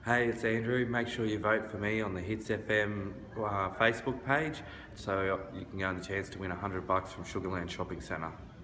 Hey, it's Andrew. Make sure you vote for me on the Hits FM Facebook page so you can go on the chance to win $100 from Sugarland Shopping Centre.